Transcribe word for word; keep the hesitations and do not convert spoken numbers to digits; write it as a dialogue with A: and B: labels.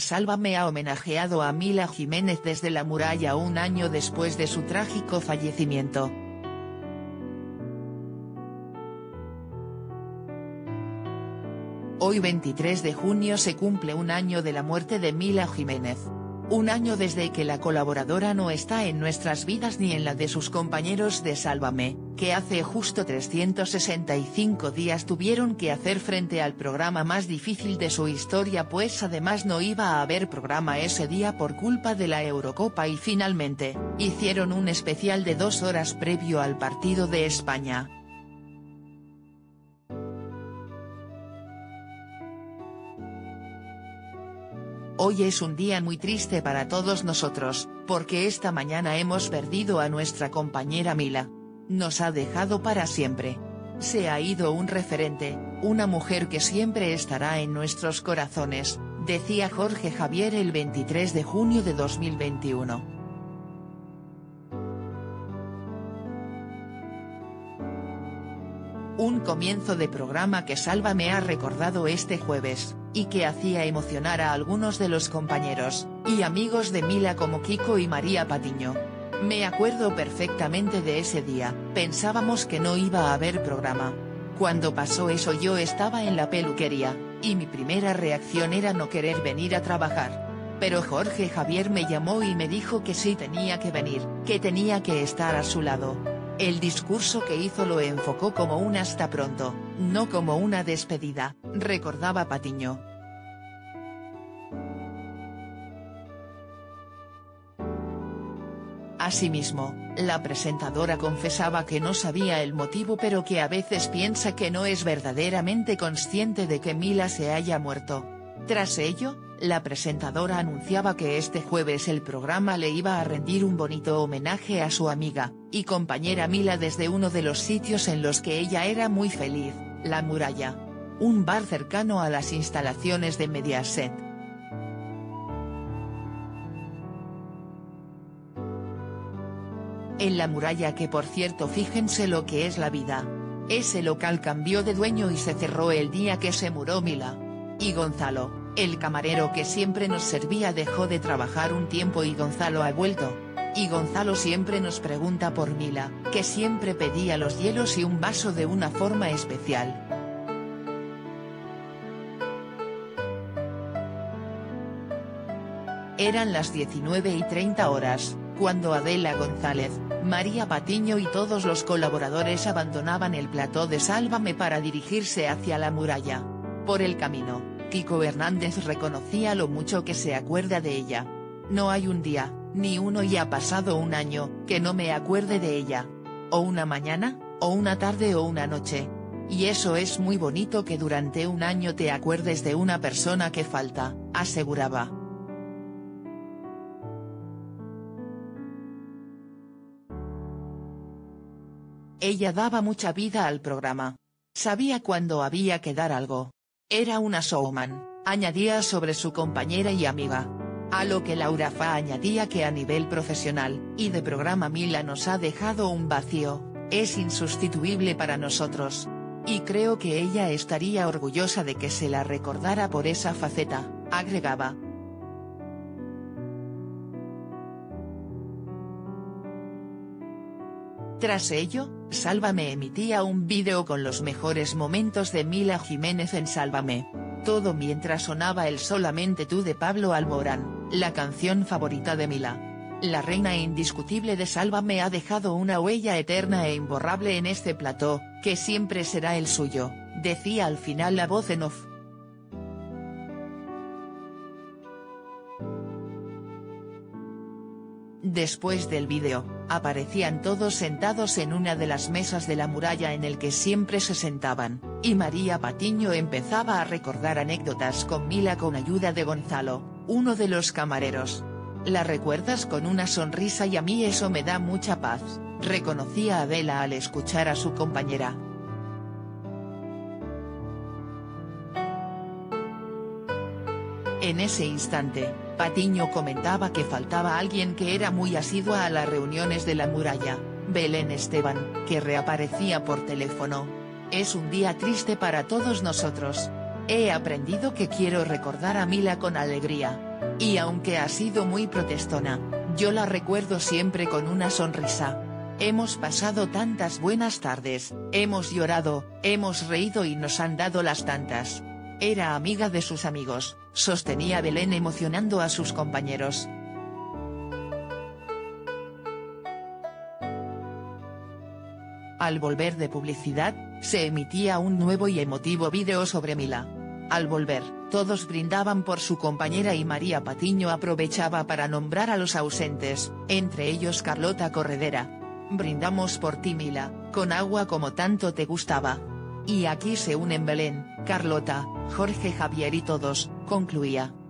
A: Sálvame ha homenajeado a Mila Jiménez desde la muralla un año después de su trágico fallecimiento. Hoy veintitrés de junio se cumple un año de la muerte de Mila Jiménez. Un año desde que la colaboradora no está en nuestras vidas ni en la de sus compañeros de Sálvame, que hace justo trescientos sesenta y cinco días tuvieron que hacer frente al programa más difícil de su historia, pues además no iba a haber programa ese día por culpa de la Eurocopa y finalmente, hicieron un especial de dos horas previo al partido de España. Hoy es un día muy triste para todos nosotros, porque esta mañana hemos perdido a nuestra compañera Mila. Nos ha dejado para siempre. Se ha ido un referente, una mujer que siempre estará en nuestros corazones, decía Jorge Javier el veintitrés de junio de dos mil veintiuno. Un comienzo de programa que Sálvame ha recordado este jueves, y que hacía emocionar a algunos de los compañeros y amigos de Mila como Kiko y María Patiño. Me acuerdo perfectamente de ese día, pensábamos que no iba a haber programa. Cuando pasó eso yo estaba en la peluquería, y mi primera reacción era no querer venir a trabajar. Pero Jorge Javier me llamó y me dijo que sí tenía que venir, que tenía que estar a su lado. El discurso que hizo lo enfocó como un hasta pronto, no como una despedida, recordaba Patiño. Asimismo, la presentadora confesaba que no sabía el motivo, pero que a veces piensa que no es verdaderamente consciente de que Mila se haya muerto. Tras ello, la presentadora anunciaba que este jueves el programa le iba a rendir un bonito homenaje a su amiga y compañera Mila desde uno de los sitios en los que ella era muy feliz, La Muralla. Un bar cercano a las instalaciones de Mediaset. En La Muralla, que por cierto fíjense lo que es la vida. Ese local cambió de dueño y se cerró el día que se murió Mila. Y Gonzalo, el camarero que siempre nos servía, dejó de trabajar un tiempo y Gonzalo ha vuelto. Y Gonzalo siempre nos pregunta por Mila, que siempre pedía los hielos y un vaso de una forma especial. Eran las diecinueve y treinta horas, cuando Adela González, María Patiño y todos los colaboradores abandonaban el plató de Sálvame para dirigirse hacia La Muralla. Por el camino, Kiko Hernández reconocía lo mucho que se acuerda de ella. No hay un día, ni uno y ha pasado un año, que no me acuerde de ella. O una mañana, o una tarde o una noche. Y eso es muy bonito, que durante un año te acuerdes de una persona que falta, aseguraba. Ella daba mucha vida al programa. Sabía cuándo había que dar algo. Era una showman, añadía sobre su compañera y amiga. A lo que Laura Fa añadía que a nivel profesional y de programa Mila nos ha dejado un vacío, es insustituible para nosotros. Y creo que ella estaría orgullosa de que se la recordara por esa faceta, agregaba. Tras ello, Sálvame emitía un vídeo con los mejores momentos de Mila Jiménez en Sálvame. Todo mientras sonaba el Solamente tú de Pablo Alborán, la canción favorita de Mila. La reina indiscutible de Sálvame ha dejado una huella eterna e imborrable en este plató, que siempre será el suyo, decía al final la voz en off. Después del vídeo, aparecían todos sentados en una de las mesas de La Muralla en el que siempre se sentaban, y María Patiño empezaba a recordar anécdotas con Mila con ayuda de Gonzalo, uno de los camareros. La recuerdas con una sonrisa y a mí eso me da mucha paz, reconocía Adela al escuchar a su compañera. En ese instante, Patiño comentaba que faltaba alguien que era muy asidua a las reuniones de La Muralla, Belén Esteban, que reaparecía por teléfono. Es un día triste para todos nosotros. He aprendido que quiero recordar a Mila con alegría. Y aunque ha sido muy protestona, yo la recuerdo siempre con una sonrisa. Hemos pasado tantas buenas tardes, hemos llorado, hemos reído y nos han dado las tantas. Era amiga de sus amigos, sostenía Belén emocionando a sus compañeros. Al volver de publicidad, se emitía un nuevo y emotivo vídeo sobre Mila. Al volver, todos brindaban por su compañera y María Patiño aprovechaba para nombrar a los ausentes, entre ellos Carlota Corredera. Brindamos por ti Mila, con agua como tanto te gustaba. Y aquí se unen Belén, Carlota, Jorge Javier y todos, concluía.